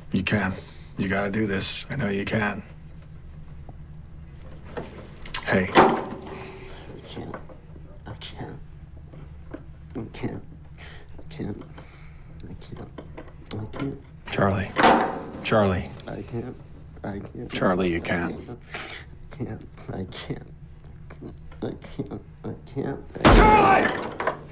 You can. You gotta do this. I know you can. Hey. I can't. I can't. I can't. I can't. I can't. I can't. Charlie. Charlie. I can't. I can't. Charlie, you can. I can't. I can't. I can't. I can't. Charlie!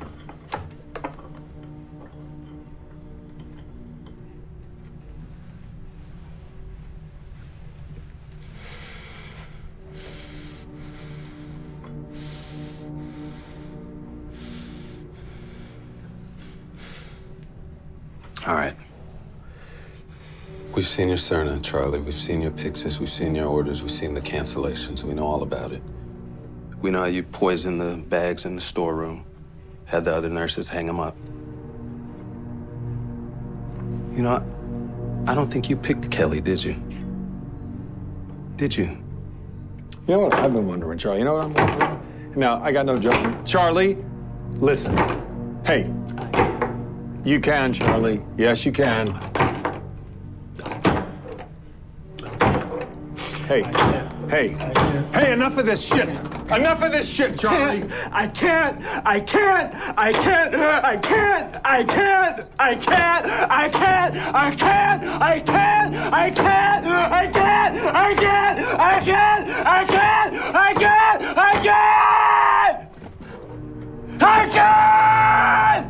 All right. We've seen your Cerna, Charlie. We've seen your Pyxis. We've seen your orders. We've seen the cancellations. We know all about it. We know how you poisoned the bags in the storeroom, had the other nurses hang them up. You know, I don't think you picked Kelly, did you? Did you? You know what I've been wondering, Charlie? You know what I'm wondering? Now, I got no joke. Charlie, listen. Hey. You can, Charlie. Yes, you can. Hey. Hey. Hey, enough of this shit. Enough of this shit, Charlie. I can't. I can't. I can't. I can't. I can't. I can't. I can't. I can't. I can't. I can't. I can't. I can't. I can't. I can't. I can't. I can't. I can't.